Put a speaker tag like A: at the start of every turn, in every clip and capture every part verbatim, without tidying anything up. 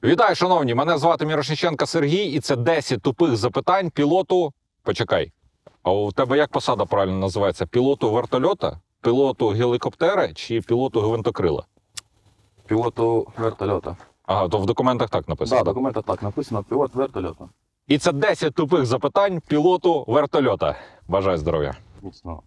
A: Вітаю, шановні! Мене звати Мірошниченко Сергій, і це десять тупих запитань пілоту... Почекай, а у тебе як посада правильно називається? Пілоту вертольота, пілоту гелікоптера чи пілоту гвинтокрила?
B: Пілоту вертольота.
A: Ага, то в документах так написано.
B: Так, да, в документах так написано, пілот вертольота.
A: І це десять тупих запитань пілоту вертольота. Бажаю здоров'я.
B: Міцного.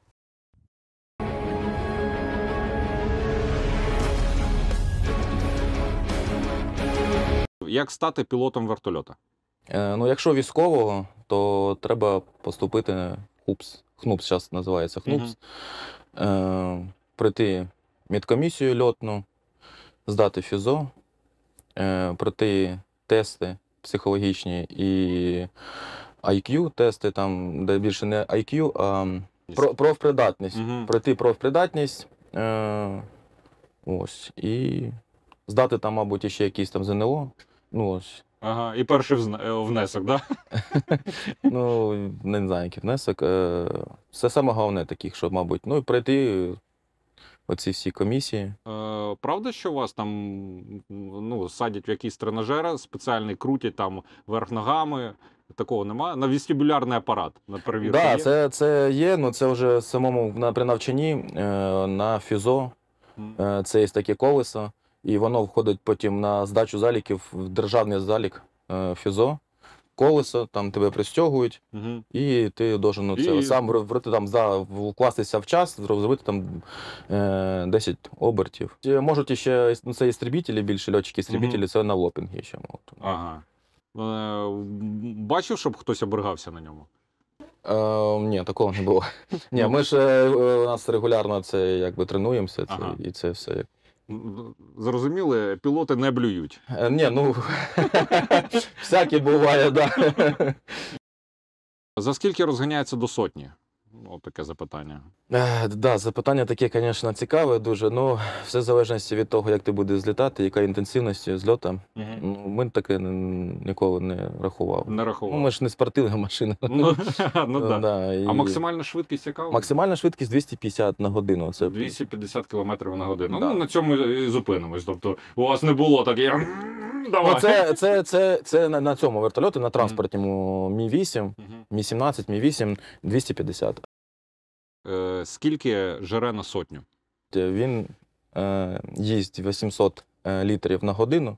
A: Як стати пілотом вертольота?
B: Е, ну, якщо військового, то треба поступити в ХУПС. ХНУПС зараз називається ХНУПС. Угу. Е, пройти медкомісію льотну, здати ФІЗО, е, пройти тести психологічні і ай к'ю тести, там, де більше не ай к'ю, а про, профпридатність. Угу. Пройти профпридатність. Е, ось, і здати там, мабуть, ще якісь там ЗНО. Ну, ось.
A: Ага, і перший внесок, так? Да?
B: Ну, не знаю, який внесок. Це саме головне таких, що, мабуть, ну, і пройти оці всі комісії.
A: Е, правда, що вас там ну, садять в якісь тренажери спеціальні, крутять там вверх ногами? Такого немає? На вестибулярний апарат, на перевірку?
B: Так, да,
A: є?
B: це, це є, ну це вже самому на, при навчанні на ФІЗО. Mm. Це є таке колесо. І воно входить потім на здачу заліків в державний залік ФІЗО. Колесо, там тебе пристягують, угу. І ти должен ну, це, і... сам вроти, там, за, вкластися в час, зробити там е, десять обертів. Можуть ще, ну, це істребітелі, більше льотчики-істребітелі, угу. Це на лопінгі ще можуть.
A: Ага. Е, бачив, щоб хтось обригався на ньому?
B: Е, ні, такого не було. Ні, ми ж у нас регулярно це якби тренуємося, це, ага. І це все.
A: Зрозуміли, пілоти не блюють.
B: Е, ні, ну, всяке буває, так. Да.
A: За скільки розганяється до сотні? Ось таке запитання.
B: Так, да, запитання таке, звісно, цікаве дуже. Ну, все в залежності від того, як ти будеш злітати, яка інтенсивність зльоту. Угу. Ну, ми таке ніколи не рахували.
A: Не рахували.
B: Ну, ми ж не спортивна машина.
A: Ну, ну да.
B: Да, і...
A: А максимальна швидкість яка?
B: Максимальна швидкість двісті п'ятдесят на годину. Це...
A: двісті п'ятдесят кілометрів на годину.
B: Да.
A: Ну, на цьому і зупинимось. Тобто, у вас не було так, я...
B: Давай. Ну, це, це, це, це на, на цьому вертольоті, на транспортному Мі вісім, Мі сімнадцять, Мі вісім, двісті п'ятдесят.
A: Е, скільки жере на сотню?
B: Він е, їсть вісімсот літрів на годину.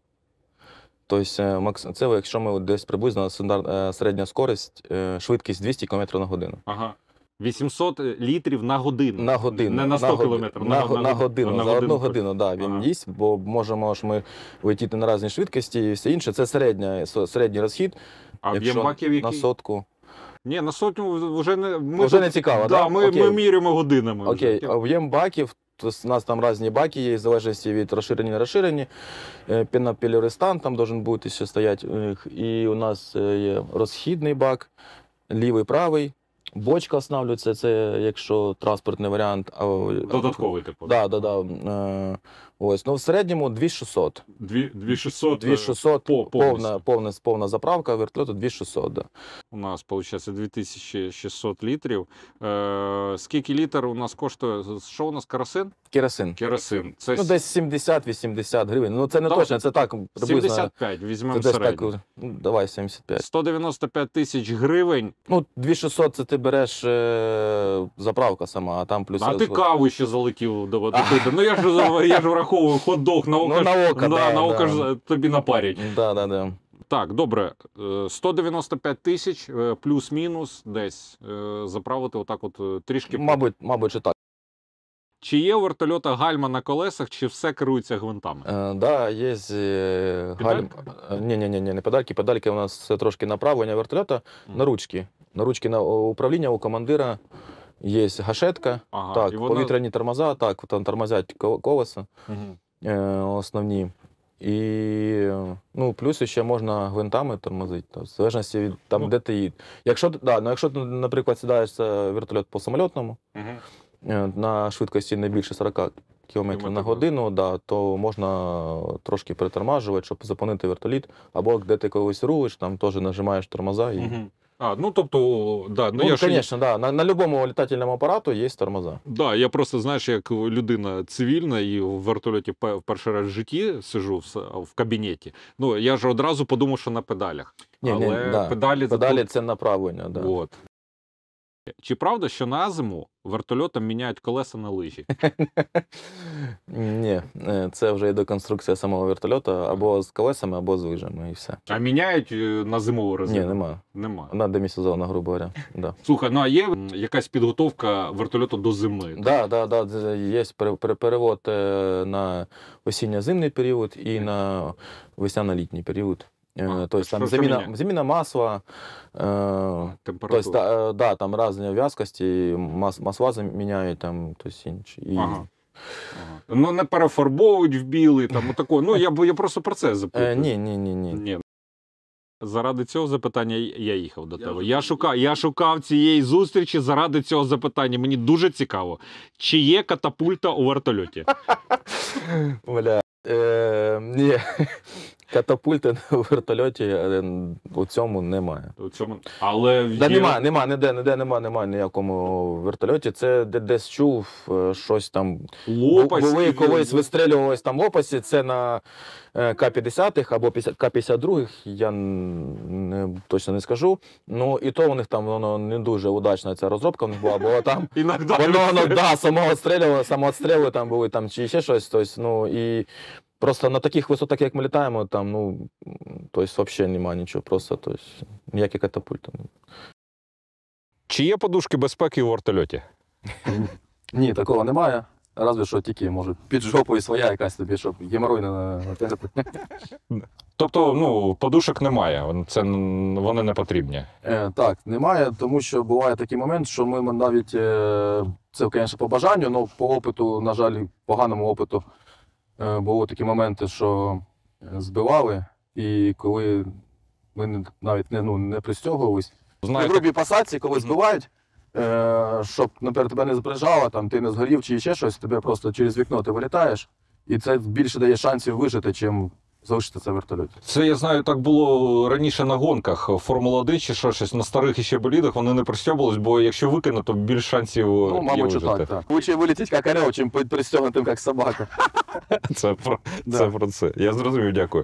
B: Тобто, це якщо ми десь приблизно середня скорість, швидкість двісті кілометрів на годину.
A: Ага. вісімсот літрів на годину?
B: На годину.
A: Не на сто кілометрів?
B: На, на, на годину.
A: На
B: За
A: годину.
B: одну годину, так, да, він
A: ага.
B: їсть, бо можемо ж ми летіти на різні швидкості і все інше. Це середня, середній розхід.
A: А об'єм баків який?
B: На сотку.
A: Ні, на сотню вже не... Ми
B: вже
A: тут...
B: не цікаво,
A: да,
B: так?
A: Ми, ми міряємо годинами.
B: Окей, об'єм баків, то у нас там різні баки є, в залежності від розширення розширення. Пенополіуретан там має бути ще стояти. І у нас є розхідний бак, лівий, правий. Бочка встановлюється, це якщо транспортний варіант.
A: Додатковий типу.
B: Так, так, так. Ось, ну в середньому дві тисячі шістсот.
A: дві тисячі шістсот?
B: дві тисячі шістсот, по, повна, повна, повна заправка вертольоту дві тисячі шістсот, да.
A: У нас, виходить, дві тисячі шістсот літрів. Е, скільки літр у нас коштує? Що у нас, керосин?
B: Керосин.
A: Керосин. Це...
B: Ну, десь сімдесят-вісімдесят гривень. Ну, це не
A: давай,
B: точно, це так приблизно.
A: сімдесят п'ять, візьмемо середньо.
B: Так, ну, давай, сімдесят п'ять.
A: сто дев'яносто п'ять тисяч гривень.
B: Ну, дві тисячі шістсот це ти береш е, заправка сама, а там плюс...
A: А ти каву ще залетів до води. Ну, я ж, я ж враховую хот-дог на око,
B: ну, на око,
A: да,
B: да,
A: на око
B: да.
A: ж тобі напарять.
B: Да, да, да.
A: Так, добре, сто дев'яносто п'ять тисяч, плюс-мінус десь заправити отак от трішки.
B: Мабуть, мабуть, що так.
A: Чи є у вертольота гальма на колесах, чи все керується гвинтами?
B: Так, е, да, є е, гальма. Ні, ні, ні, не педальки. Педальки у нас це трошки направлення вертольота mm. на ручки. На ручки на управління у командира є гашетка, ага, так, вона... повітряні тормоза, так, там тормозять колеса mm-hmm. е, основні. І ну, плюс ще можна гвинтами тормозити, в залежності від там, ну. де ти їдеш. Якщо, да, ну, якщо, наприклад, сідаєш вертольот по самольотному, mm-hmm. на швидкості не більше сорок кілометрів на годину, да, то можна трошки притормажувати, щоб зупинити вертоліт. Або де ти колись рулиш, там теж нажимаєш тормоза і, угу.
A: А, ну тобто, да, ну,
B: Ну,
A: я ж...
B: конечно, да. На, на любому летательному апарату есть тормоза.
A: Да, я просто, знаєш, як людина цивільна і в вертольоті пе- в перший раз в житті сижу в, с- в кабінеті. Ну, я ж одразу подумав, що на педалях.
B: Ні, ні,
A: Але
B: да.
A: педалі...
B: Педалі
A: тут-
B: це направлення, да.
A: От. Чи правда, що на зиму вертольотам міняють колеса на лижі?
B: Ні, е, це вже йде конструкція самого вертольота або з колесами, або з лижами, і все.
A: А міняють е, на зимову резину?
B: Ні, нема.
A: Нема.
B: Вона демісезонна, грубо говоря. Да.
A: Слухай, ну а є м, якась підготовка вертольоту до зими?
B: Да, да, да, це є пере- пере- перевод е, на осінньо-зимний період і на весняно-літній період. Е,
A: А,
B: Тобто
A: що-
B: там
A: що
B: заміна,
A: міняє?
B: заміна масла, е,
A: Температура.
B: тобто, да, е, да, там різні в'язкості, мас, масла заміняють, там, тобто інші. І,
A: Ага. Ага. Ну не перефарбовують в білий, там отако. Ну я, б- я просто про це запитую.
B: е, ні, ні, ні, ні.
A: Ні. Заради цього запитання я їхав до тебе. Я шукав, я шукав цієї зустрічі заради цього запитання. Мені дуже цікаво, чи є катапульта у вертольоті?
B: Бля. Е, ні, катапульти у вертольоті е, у цьому немає.
A: У цьому... Але
B: Да,
A: є...
B: нема, нема, ніде, ніде нема, нема ніякому вертольоті. Це де- десь чув е, щось там.
A: Лопасті,
B: Були колись вистрілювалось там лопасті, це на е, Ка п'ятдесят або Ка п'ятдесят два, я н- не, точно не скажу. Ну і то у них там воно не дуже удачна ця розробка в них була, бо там
A: Іногда
B: воно, воно да, самоотстрілювало, самоотстріли там були там чи ще щось. Тобто, ну і просто на таких висотах, як ми літаємо, там, ну, тобто, взагалі немає нічого, просто тобто, ніякі катапульти.
A: Чи є подушки безпеки у вертольоті?
B: Ні, такого немає. Разве що тільки, може, під жопою своя якась тобі, щоб геморой не натерти.
A: Тобто, ну, подушок немає, це н- вони не потрібні.
B: Е, так, немає, тому що буває такий момент, що ми навіть, е, це, звісно, по бажанню, але по опиту, на жаль, поганому опиту, е, були такі моменти, що збивали, і коли ми не- навіть не, ну, не пристягувались. На
A: Знаєте,
B: грубій посадці, коли збивають, е, щоб, наприклад, тебе не збережало, там, ти не згорів чи ще щось, тебе просто через вікно ти вилітаєш, і це більше дає шансів вижити, чим залишитися в вертольоті.
A: це я знаю, так було раніше на гонках Формула один чи що щось на старих іще болідах, вони не пристьобувались, бо якщо викинуть, то більш шансів
B: Ну,
A: є
B: мабуть, що
A: вижити.
B: так, так. Лучше вилетіти як орел, чим бути пристегнутим як собака.
A: Це про,
B: Да.
A: це про це. Я зрозумів, дякую.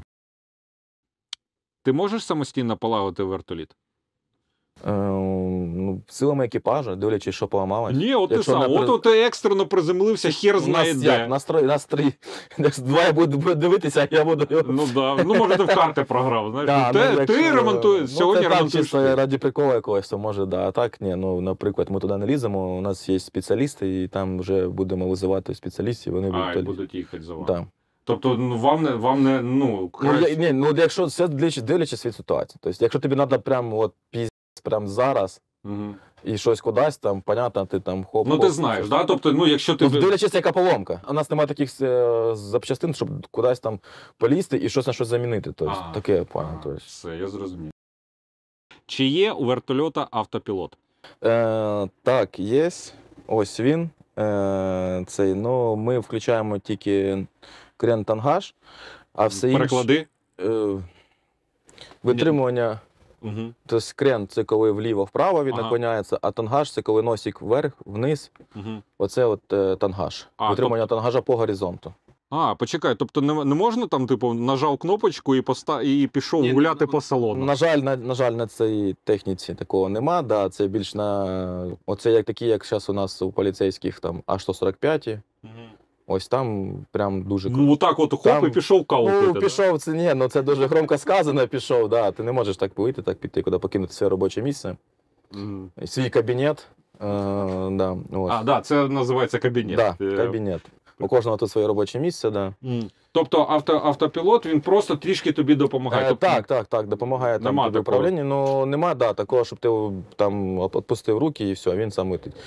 A: Ти можеш самостійно полагодити вертоліт?
B: Е, ну, силами екіпажа, дивлячись, що поламалось.
A: Ні, от ти
B: Якщо
A: сам.
B: напри-
A: От, от ти екстрено приземлився, хер знає
B: нас
A: де.
B: як, нас три, нас три. Двоє будуть дивитися, а я буду його.
A: Ну да. Ну, може, ти в карти програв. Знаєш,
B: Да,
A: ти,
B: ну,
A: ти
B: якщо-
A: ремонтуєш,
B: ну,
A: сьогодні
B: це там
A: ремонтуєш.
B: чисто
A: ти.
B: раді приколу якогось, то може, да. А так, ні, ну, наприклад, ми туди не ліземо, у нас є спеціалісти, і там вже будемо визивати спеціалістів, вони
A: А, і
B: будуть.
A: будуть їхати за вами.
B: Да.
A: Тобто, ну, вам не, вам не, ну,
B: Ну,
A: краще...
B: я, ні, ну, якщо все дивлячись, дивлячись від ситуації. Тобто, якщо тобі треба прямо от піздець, прямо зараз,
A: Мгм.
B: і щось кудись, там, понятно, ти там хоп.
A: Ну, ти
B: хоп,
A: знаєш,
B: щось.
A: да? Тобто, ну, якщо ти...
B: Ну, дивлячись, яка поломка. У нас немає таких е, запчастин, щоб кудись там полізти і щось на щось замінити. Тобто,
A: А,
B: таке плане.
A: А,
B: Тобто.
A: все, я зрозумів. Чи є у вертольота автопілот?
B: Е, так, є. Ось він. Е, цей, ну, ми включаємо тільки крен-тангаж, а все інше.
A: Переклади.
B: Е, витримування.
A: Угу.
B: Тобто крен це коли вліво-вправо він
A: Ага.
B: наклоняється, а тангаж це коли носик вверх, вниз.
A: Угу.
B: Оце от е, тангаж.
A: А,
B: Витримування тангажа по горизонту.
A: А, почекай, тобто не, не можна там, типу, нажав кнопочку і, поста... і пішов
B: Ні,
A: гуляти
B: ну,
A: по салону?
B: На жаль, на, на жаль, на цій техніці такого нема. Да, це більш на оце як такі, як зараз у нас у поліцейських там А сто сорок п'ять.
A: Мгм.
B: Ось там прям дуже
A: Ну, отак от хоп
B: Там-
A: і пішов каву
B: Ну,
A: пити. да?
B: пішов, це ні, ну це дуже громко сказано, пішов, да. Ти не можеш так вийти, так піти, куди покинути своє робоче місце.
A: Мгм.
B: Свій кабінет. Е, да, ось.
A: А, да, це називається кабінет.
B: Да,
A: Е,
B: кабінет. У кожного тут своє робоче місце, да.
A: М. Тобто авто, автопілот, він просто трішки тобі допомагає.
B: Е,
A: тобто,
B: так, так, так, допомагає там
A: Нема
B: тобі
A: такого.
B: управління. Ну нема, да, такого, щоб ти там відпустив руки і все, він сам летить.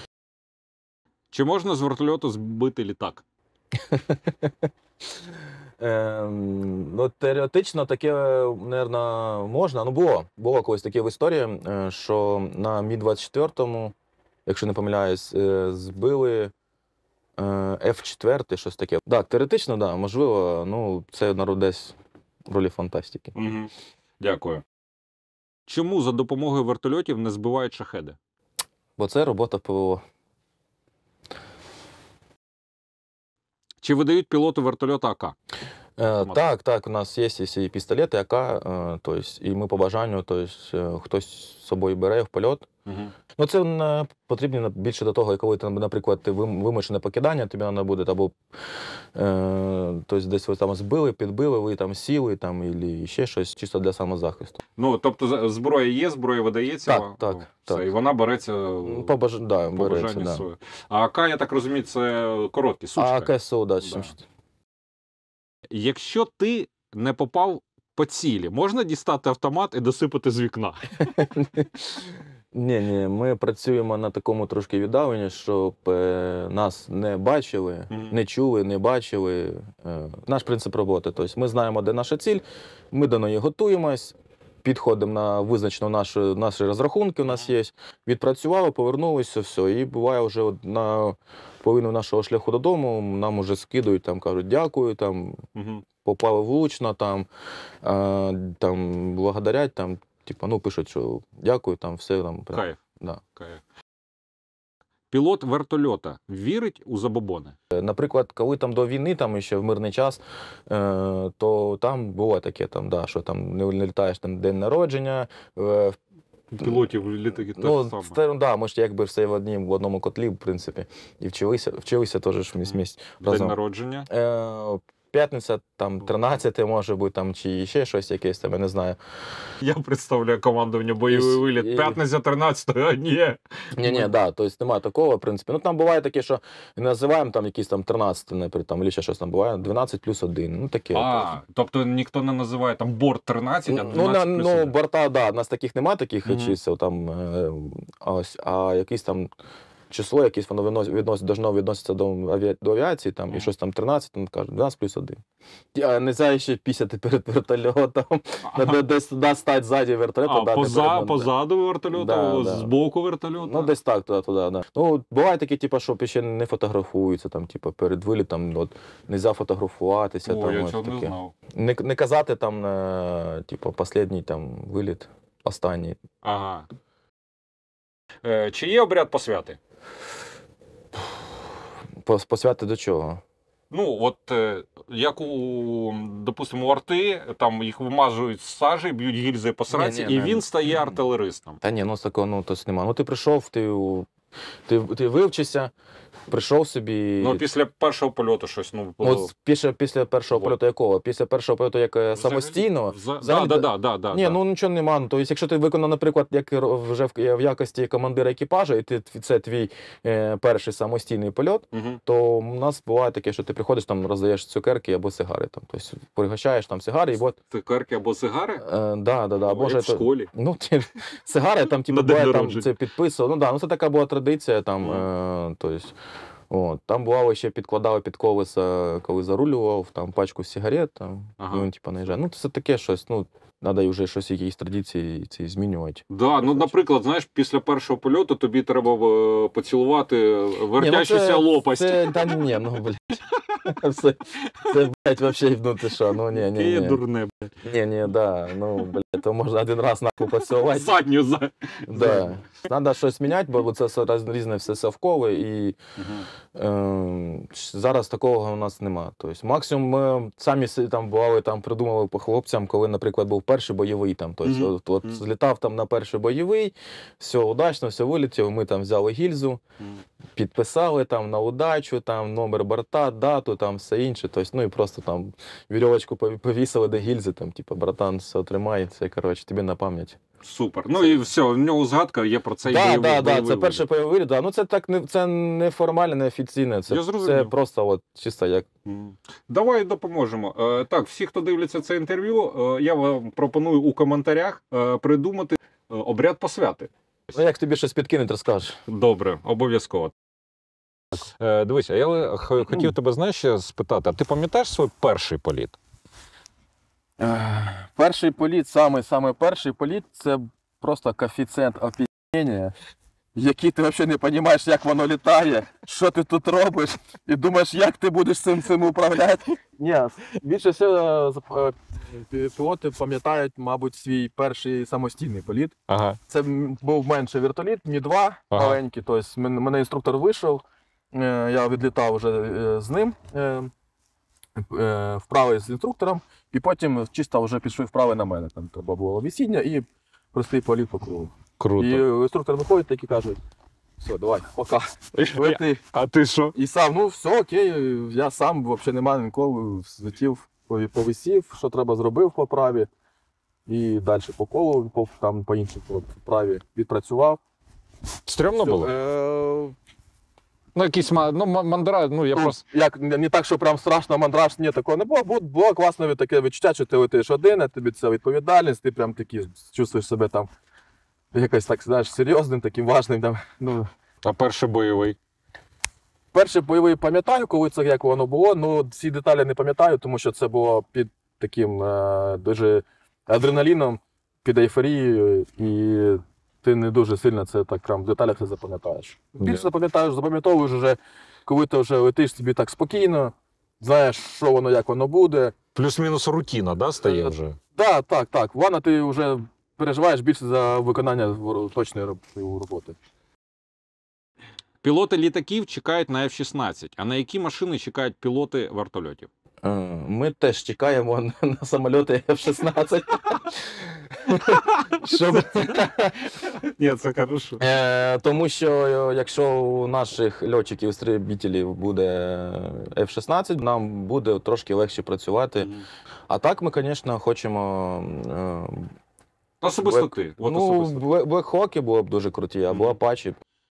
A: Чи можна з вертольоту збити літак?
B: Ем, ну, теоретично таке, мабуть, можна. Ну, було. Було колись таке в історії, е, що на Мі двадцять чотири, якщо не помиляюсь, е, збили е, Ф чотири, щось таке. Так, теоретично, да, можливо, ну, це народ десь в ролі фантастики.
A: Угу. Дякую. Чому за допомогою вертольотів не збивають шахеди?
B: Бо це робота ПВО.
A: Чи видають пілоту вертольота АК?
B: Э, так, так, у нас є і пістолети, АК, э, то есть, і ми по бажанню, то есть, э, хтось з собою бере в польот.
A: Угу.
B: Ну, це е, потрібно більше до того, коли ти, наприклад, ти вим- вимушене покидання, тобі треба буде, або е, тобто десь ви там збили, підбили, ви там сіли, там, і ще щось, чисто для самозахисту.
A: Ну, тобто за- зброя є, зброя видається,
B: Так,
A: о,
B: так,
A: все,
B: так.
A: і вона береться
B: Ну, По, баж... да,
A: по
B: береться,
A: бажанню
B: да.
A: своє. А АК, я так розумію, це короткі, сучка.
B: А КСУ, да,
A: Да.
B: чим-
A: Якщо ти не попав по цілі, можна дістати автомат і досипати з вікна?
B: Ні, ні, ми працюємо на такому трошки віддаленні, щоб е, нас не бачили,
A: Мгм.
B: не чули, не бачили. Е, наш принцип роботи. Тобто ми знаємо, де наша ціль, ми до неї готуємось, підходимо на визначену нашу, наші розрахунки, у нас є. Відпрацювали, повернулися, все. І буває вже от на половину нашого шляху додому нам вже скидують, там кажуть дякую, там
A: Угу.
B: попали влучно, там, е, там благодарять, там. Типа, ну, пишуть, що дякую, там все там. прям,
A: Кайф.
B: Да.
A: Кайф. Пілот вертольота вірить у забобони?
B: Е, Наприклад, коли там до війни, там ще в мирний час, е, то там було таке, там, да, що там не, не літаєш там день народження. Е,
A: Пілотів літаки так
B: ну,
A: само.
B: це, да, ми ж якби все в, одні, в одному котлі, в принципі. І вчилися, вчилися теж ж місь, місь
A: День
B: разом.
A: народження?
B: Е, П'ятниця, там, тринадцяте може бути, там, чи ще щось якесь, там, я не знаю.
A: Я представляю командування бойовий
B: І-
A: виліт.
B: і-
A: П'ятниця тринадцятого, а ні.
B: Ні-ні, да, тобто немає такого, в принципі. Ну, там буває таке, що називаємо там якісь там тринадцяте, наприклад, там, або ще щось там буває, дванадцять плюс один, ну, таке.
A: А, тобто ніхто не називає там борт тринадцять, а
B: Ну,
A: дванадцять
B: на,
A: плюс
B: ну,
A: один.
B: борта, да, у нас таких немає, таких
A: Мгм.
B: чисел, там, е, а ось, а якесь там число, якесь воно відносить, відносить, должно відноситися до, авіа, до авіації, там,
A: Мгм.
B: і щось там тринадцять, там кажуть, дванадцять плюс один. А не знаю, ще пісяти перед вертольотом,
A: Ага.
B: десь туди стати ззаді вертольоту.
A: А,
B: да, не
A: поза,
B: перед-
A: позаду вертольота,
B: Да, да.
A: з боку вертольота?
B: Ну, десь так, туди, туди, да. Ну, буває такі, типу, що ще не фотографуються, там, типу, перед вилітом, от, не можна фотографуватися.
A: О,
B: там,
A: я
B: ось
A: цього не
B: таке.
A: знав.
B: Не, не казати там, е, типу, останній там виліт, останній.
A: Ага. Е, чи є обряд посвяти?
B: Пос- Посвяти до чого?
A: Ну, от е, як у, допустимо, у арти, там їх вимазують з сажі, б'ють гільзи по сраці,
B: Ні-ні,
A: і
B: не-
A: він стає артилеристом.
B: Та ні, ну з такого, ну, тось нема. Ну, ти прийшов, ти, у- ти, ти вивчишся, прийшов собі.
A: Ну, після першого польоту щось, ну,
B: Ну,
A: було...
B: от після, після першого
A: Вот.
B: польоту якого? Після першого польоту як е, самостійного?
A: За...
B: взагалі-
A: Да, да, да, да,
B: Ні,
A: да.
B: ну нічого нема. Ну, тобто, якщо ти виконав, наприклад, як ро- вже в, в якості командира екіпажу, і ти, це твій е, перший самостійний польот,
A: Угу.
B: то у нас буває таке, що ти приходиш, там роздаєш цукерки або сигари. Там, тобто пригощаєш там сигари, і от.
A: Цукерки або сигари?
B: Е, да, да, да,
A: О,
B: боже,
A: як в
B: то-
A: школі.
B: Ну, ті, сигари, там, типу,
A: На день
B: буває, там
A: народження.
B: це підписував. Ну, да, ну, це така була традиція, там,
A: Мгм.
B: е, то есть, от, там бувало ще підкладали під колеса, коли зарулював, там, пачку сигарет, там,
A: Ага.
B: і він, типу, наїжджає. Ну, це таке щось, ну, треба вже щось, якісь традиції ці змінювати.
A: Да, ну, наприклад, знаєш, після першого польоту тобі треба е, поцілувати вертящуся лопасть.
B: Це, та ні, ну, блядь. Це, це, блядь, вообще, ну, ти що, ну, ні, ні,
A: Яке
B: ні.
A: дурне, блядь.
B: Ні, ні, да, ну, блядь, то можна один раз нахуй поцілувати.
A: Задню за.
B: Да. Треба щось міняти, бо це все раз- різне все совкове, і
A: Мгм.
B: е, зараз такого у нас нема. Тобто, максимум ми самі си- там бували, там придумали по хлопцям, коли, наприклад, був перший бойовий. Там, тобто,
A: Мгм.
B: от, от
A: Мгм.
B: злітав там на перший бойовий, все удачно, все вилетів, ми там взяли гільзу,
A: Мгм.
B: підписали там на удачу, там номер борта, дату, там все інше. Тобто, ну і просто там вірьовочку пові- повісили до гільзи, там, типу, братан, все тримай, це, коротше, тобі на пам'ять.
A: Супер. Ну і все, в нього згадка є про цей
B: Так,
A: бойовий,
B: да, да,
A: бойовий
B: це
A: виліт.
B: перший бойовий, да. Ну це так не це не формально, не офіційне. Це,
A: Я зрозумів.
B: це просто от чисто як.
A: Мгм. Давай допоможемо. Е, Так, всі, хто дивляться це інтерв'ю, е, я вам пропоную у коментарях е, придумати е, обряд посвяти.
B: Ну як тобі щось підкинуть, розкажеш.
A: Добре, обов'язково. Е, дивися, я ли- х- хотів тебе, знаєш, ще спитати, а ти пам'ятаєш свій перший політ?
B: Перший політ, самий самий перший політ, це просто коефіцієнт опізнення.
C: які ти взагалі не розумієш, як воно літає, що ти тут робиш, і думаєш, як ти будеш цим цим управляти. Ні, більше всього пілоти пам'ятають, мабуть, свій перший самостійний політ.
A: Ага.
C: Це був менший вертоліт, Мі два,
A: Ага.
C: маленький. Тобто мене інструктор вийшов, я відлітав вже з ним, вправи з інструктором, і потім чисто вже пішов вправи на мене. Там треба було висіння і простий політ по кругу.
A: Круто.
C: І інструктор виходить так і каже, все, давай, пока. Лети.
A: А ти що?
C: І сам, ну все, окей, я сам взагалі немає ніколи, злетів, повисів, що треба зробив по праві. І далі по колу, по, там по іншій праві відпрацював.
A: Стрьомно
C: Все,
A: було?
C: е,
A: Ну, якийсь ма- ну, ма- мандра, ну я
C: ну,
A: просто.
C: як, не не так, що прям страшно, мандраж, ні, такого не було. Було, було класне таке відчуття, що ти летиш один, а тобі це відповідальність, ти прям такі чувствуєш себе там якось так, знаєш, серйозним, таким важним. Там, ну.
A: А перший бойовий.
C: Перший бойовий пам'ятаю, коли це як воно було, ну всі деталі не пам'ятаю, тому що це було під таким е, дуже адреналіном, під ейфорією, і ти не дуже сильно це так прям в деталях це запам'ятаєш. Більше запам'ятаєш, запам'ятовуєш вже, коли ти вже летиш собі так спокійно, знаєш, що воно, як воно буде.
A: Плюс-мінус рутина, да, стає
C: Е,
A: вже?
C: Так, так, так. Вона ти вже переживаєш більше за виконання точної роботи.
D: Пілоти літаків чекають на еф шістнадцять. А на які машини чекають пілоти вертольотів?
B: Е, Ми теж чекаємо на, на самольоти еф шістнадцять. Щоб...
A: Ні, це хорошо.
B: Е, тому що е, якщо у наших льотчиків-істребітелів буде еф шістнадцять, нам буде трошки легше працювати. А так ми, звісно, хочемо... Е,
D: Особисто
B: Блек-
D: ти. От
B: ну,
D: особисто.
B: Блекхоки було б дуже круті, або
D: Мгм.
B: Апачі.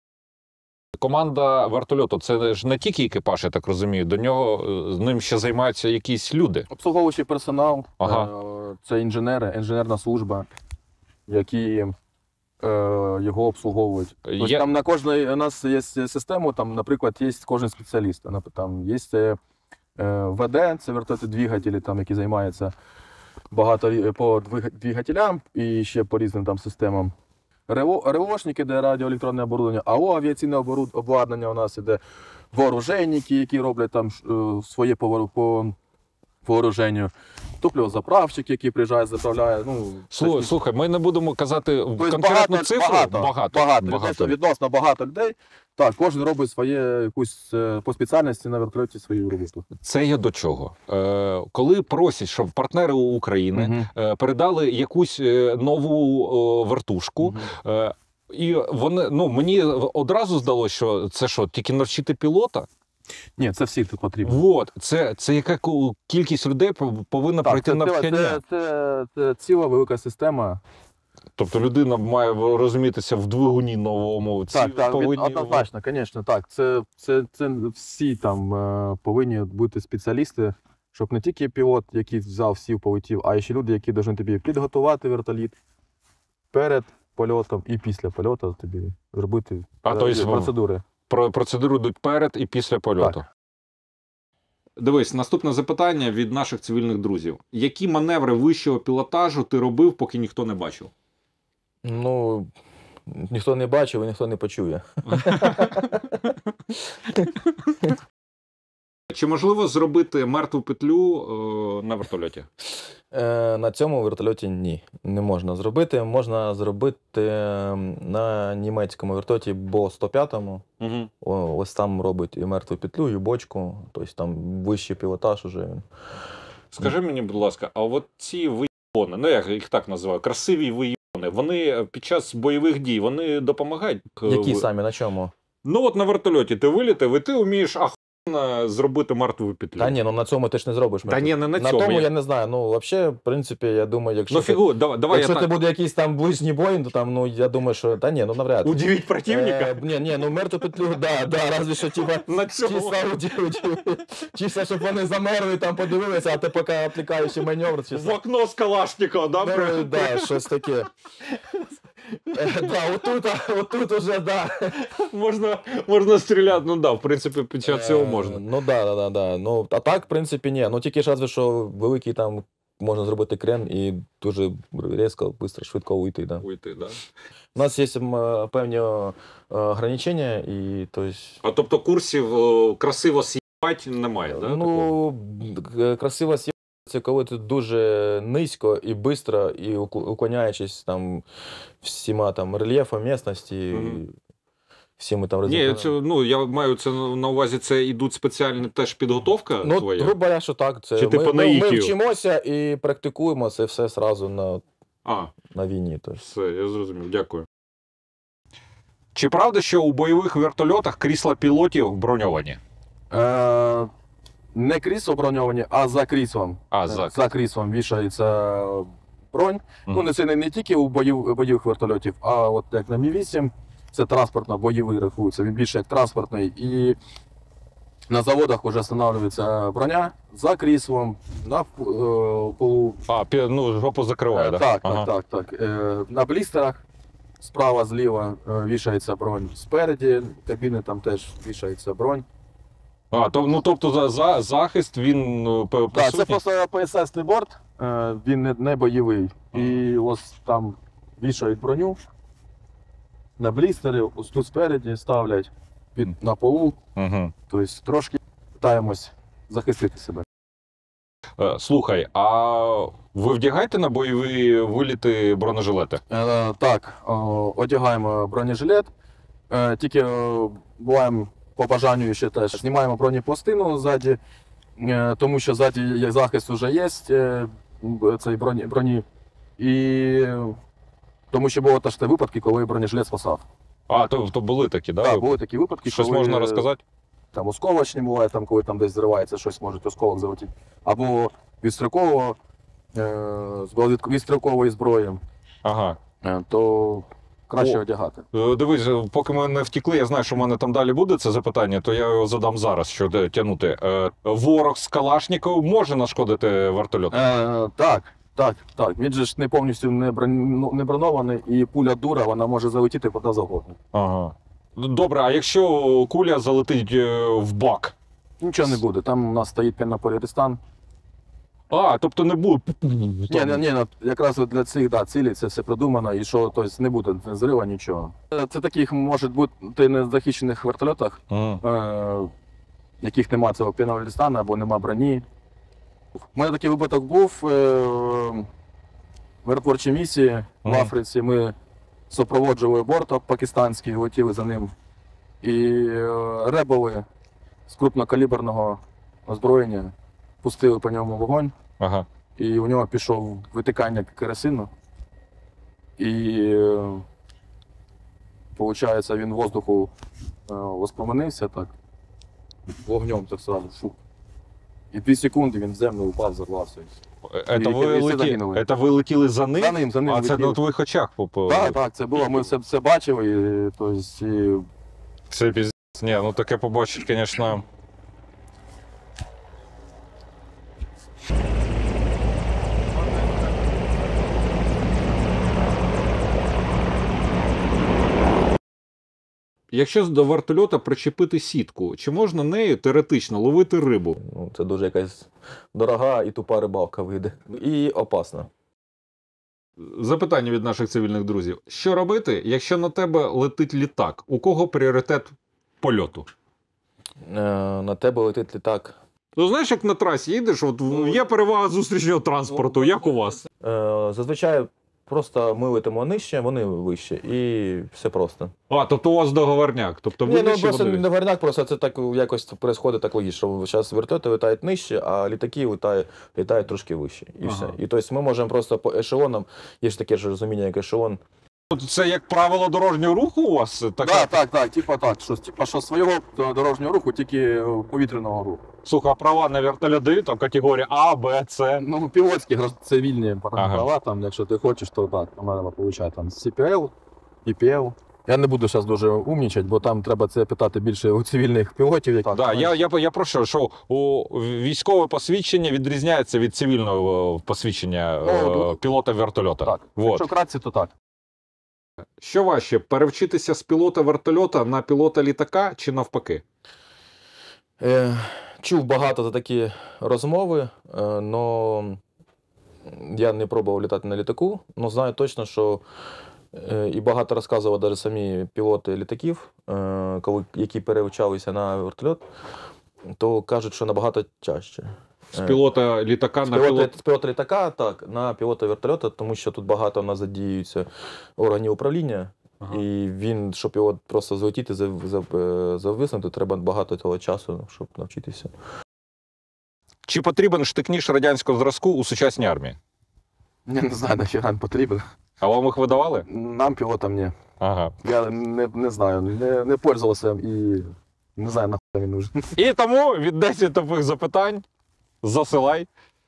A: Команда вертольоту це ж не тільки екіпаж, я так розумію. До нього е, з ним ще займаються якісь люди.
C: Обслуговуючий персонал,
A: Ага.
C: е, це інженери, інженерна служба, які е, його обслуговують. Тобто
A: Я-
C: там на кожної у нас є система, там, наприклад, є кожен спеціаліст. Там є е, ВД, це вертольотні двигателі, там, які займаються багато рі- по двиг- двигателям і ще по різним там системам. РО, РОшники, де радіоелектронне оборудовання, АО, авіаційне оборуд- обладнання у нас іде, вооружейники, які роблять там е, своє по, вору- по вооруженню, топливозаправщик, який приїжджає, заправляє. Ну,
A: Слухай,
C: такі-
A: слухай, ми не будемо казати
C: Тобто
A: конкретну
C: багато,
A: цифру.
C: Багато,
A: багато,
C: багато,
A: багато.
C: людей, відносно багато людей. Так, кожен робить своє якусь е, по спеціальності на вертольоті свою роботу.
A: Це я до чого? Е, коли просять, щоб партнери у України
C: Мгм.
A: е, передали якусь е, нову е, вертушку,
C: Мгм.
A: е, і вони, ну, мені одразу здалося, що це що, тільки навчити пілота?
C: Ні, це всі тут потрібно.
A: Вот, це, це яка ку- кількість людей пов- повинна
C: Так,
A: пройти
C: це, ціла-
A: навчання?
C: це, це, це ціла велика система.
A: Тобто людина має розумітися в двигуні новому. Ці
C: Так, так,
A: повинні...
C: від, однозначно, звісно, так. Це, це, це всі там е, повинні бути спеціалісти, щоб не тільки пілот, який взяв, сів, полетів, а ще люди, які повинні тобі підготувати вертоліт перед польотом і після польоту тобі зробити
A: А,
C: е,
A: то есть,
C: процедури.
A: Про процедуру йдуть перед і після польоту.
C: Так.
D: Дивись, наступне запитання від наших цивільних друзів. Які маневри вищого пілотажу ти робив, поки ніхто не бачив?
B: Ну, ніхто не бачив і ніхто не почує.
D: Чи можливо зробити мертву петлю е, на вертольоті?
B: Е, на цьому вертольоті ні, не можна зробити. Можна зробити ем, на німецькому вертольоті Бо сто п'ять.
D: Угу.
B: О, ось там робить і мертву петлю, і бочку. Тобто там вищий пілотаж уже.
D: Скажи мені, будь ласка, а от ці вийони, ну я їх так називаю, красиві вийони, вони під час бойових дій, вони допомагають? е,
B: Які
D: ви-
B: самі, на чому?
D: Ну от на вертольоті ти вилітив, і ти вмієш ахуєнно зробити мертву петлю.
B: Та ні, ну на цьому ти ж не зробиш.
D: Та ні, не на
B: на
D: цьому.
B: тому
D: я-
B: я не знаю. Ну, взагалі, в принципі, я думаю, якщо,
D: Ну
B: ти,
D: фігу, давай, давай
B: якщо
D: я
B: ти
D: так.
B: буде якийсь там ближній бой, то там, ну, я думаю, що, та ні, ну навряд.
D: Удивить противника?
B: Е, ні, ні, ну мертву петлю, да, да, разве що, типа,
D: На цьому.
B: чисто, удив- чисто, щоб вони замерли, там подивилися, а ти поки аплікаючий маневр,
D: В
B: чисто.
D: окно з Калашникова, да?
B: Ну,
D: при-
B: да, щось таке. Е, да, отут, а, отут уже, да.
D: можна, можна стріляти. Ну да, в принципі, під час цього
B: Е,
D: можна.
B: Ну да, да, да, да. Ну, а так, в принципі, ні. Ну тільки ж разве що великий там можна зробити крен і дуже різко, швидко, швидко уйти. Да.
D: Уйти, да?
B: У нас є м, певні е, ограничення, і то есть,
D: А тобто курсів о, красиво с'їбать немає, да? такого?
B: ну, г- красиво с'їбати, це коли ти дуже низько і швидко, і ук- уклоняючись там всіма там рельєфом місцевості,
D: Мгм.
B: всіми там
D: Ні,
B: ризиками.
D: це, ну, я маю це на на увазі, це ідуть спеціальні теж підготовка
B: Ну,
D: твоя?
B: грубо говоря, що так. Це
D: Чи типу
B: ми,
D: на
B: ми, ми
D: і к'ю?
B: вчимося і практикуємо це все одразу на,
D: А,
B: на війні. Тобто.
D: все, я зрозумів, дякую.
A: Чи правда, що у бойових вертольотах крісла пілотів броньовані?
C: Е, не крісло броньовані, а за кріслом.
A: А,
C: Е,
A: за.
C: за кріслом вішається бронь.
A: Мгм.
C: Ну, не це не, не тільки у бойов, бойових вертольотів, а от як на Мі вісім, це транспортно-бойовий рахується, він більше як транспортний. І на заводах вже встановлюється броня за кріслом, на е, полу.
A: А, пі- ну, жопу закриває,
C: Е,
A: да?
C: Так,
A: Ага.
C: так, так, так. Е, На блістерах справа, зліва е, вішається бронь. Спереді кабіни там теж вішається бронь.
A: А, то, ну, тобто за, за, захист він ну, по, по
C: Так,
A: суті...
C: це просто пі ес ес-ний борт, е, він не, не бойовий. І ось там вішають броню на блістери, ось тут спереді ставлять під, на полу.
A: Угу.
C: Тобто трошки питаємось захистити себе.
A: Е, слухай, а ви вдягаєте на бойові виліти бронежилети?
C: Е, так, о, одягаємо бронежилет, е, тільки е, буваємо по бажанню ще теж знімаємо бронепластину ззаді, е, тому що ззаді є захист вже є е, б- цей броні, броні. І тому що було теж те випадки, коли бронежилет спасав.
A: А, то, то були такі, да?
C: Так,
A: ви-
C: були такі випадки,
A: Щось
C: коли
A: можна розказати?
C: там осколочні буває, там, коли там десь зривається, щось може осколок залетіти. Або від стрілкового, е, з від- від стрілкової зброї,
A: Ага.
C: е, то краще
A: О.
C: одягати.
A: Е, Дивись, е, поки ми не втекли, я знаю, що в мене там далі буде це запитання, то я його задам зараз, що де- тягнути. Е, Ворог з Калашников може нашкодити вертольот?
C: Е, так, так, так. Він же ж не повністю не, брон- ну, не бронований, і пуля дура, вона може залетіти куди завгодно.
A: Ага. Добре, а якщо куля залетить е, в бак?
C: Нічого не буде. Там у нас стоїть пенополіуретан.
A: А, тобто не буде.
C: Ні, ні, ні, ну, якраз от для цих да, цілей це все придумано, і що тобто, не буде зрива, нічого. Е, Це таких може бути незахищених вертольотах,
A: Мгм.
C: е, яких нема цього пенополіуретану або нема броні. У мене такий випадок був е, в аеропорті місії в
A: Мгм.
C: Африці. Ми супроводжували борт пакистанський, летіли за ним. І е, ребели з крупнокаліберного озброєння пустили по ньому вогонь,
A: Ага.
C: і у нього пішов витикання керосину. І виходить, він воздуху е, воспламенився так, вогнем так сразу. Фу. І дві секунди він в землю упав, взорвався.
A: Це
C: І-
A: ви,
C: і всі
A: леті...
C: загинули.
A: Це ви летіли за ним?
C: За ним, за ним
A: А це
C: летіли.
A: на твоїх очах? по- по-
C: Так, так, це було. Ми все, все бачили. І, тобто, і
A: Це піздець. Ні, ну таке побачить, звісно.
D: Якщо до вертольота причепити сітку, чи можна нею теоретично ловити рибу?
B: Ну, це дуже якась дорога і тупа рибалка вийде. І опасна.
D: Запитання від наших цивільних друзів. Що робити, якщо на тебе летить літак? У кого пріоритет польоту?
B: Е, на тебе летить літак.
D: Ну, знаєш, як на трасі їдеш, от
B: Ну,
D: є перевага зустрічного транспорту, як у вас?
B: Е, зазвичай просто ми летимо нижче, вони вище. І все просто.
D: А, тобто у вас договорняк. Тобто ви
B: Ні, ну
D: нижче
B: просто
D: водові.
B: не варняк, просто це так якось відбувається так логічно, що зараз вертольоти літають нижче, а літаки літають, літають трошки вище. І
D: Ага.
B: все. І тобто ми можемо просто по ешелонам, є ж таке ж розуміння, як ешелон.
A: Це як правило дорожнього руху у вас? Так,
C: так, так, так, типа так. Що, типа, що свого дорожнього руху, тільки е, повітряного руху.
A: Слухай, а права на вертольот дають, там категорія А, Б, С.
C: Ну, пілотські гра- цивільні
A: Ага.
C: права, там, якщо ти хочеш, то так, там треба отримати там Сі Пі Ел, І Пі Ел. Я не буду зараз дуже умнічати, бо там треба це питати більше у цивільних пілотів. Як...
A: Да, я, я, я про що, що у військове посвідчення відрізняється від цивільного посвідчення
C: Ну,
A: е,
C: ну,
A: пілота вертольота.
C: Так.
A: Вот.
C: Якщо кратці, то так.
D: Що важче, перевчитися з пілота вертольота на пілота літака чи навпаки?
B: Е, чув багато за такі розмови, але Я не пробував літати на літаку, але знаю точно, що е, і багато розказували навіть самі пілоти літаків, е, коли, які перевчалися на вертольот, то кажуть, що набагато чаще.
A: З пілота літака
B: З
A: на
B: пілота,
A: пілот.
B: з пілота літака, так, на пілота вертольота, тому що тут багато в нас задіюються органів управління,
A: Ага.
B: і він, щоб його просто злетіти, зав- зав- зависнути, треба багато того часу, щоб навчитися.
A: Чи потрібен штик-ніж радянського зразку у сучасній армії?
C: Я не знаю, нафіга він потрібен.
A: А вам їх видавали?
C: Нам, пілотам, ні.
A: Ага.
C: Я не, не знаю, не, не пользувався і не знаю, нахуй він нужен.
A: І тому від десять тупих запитань засилай.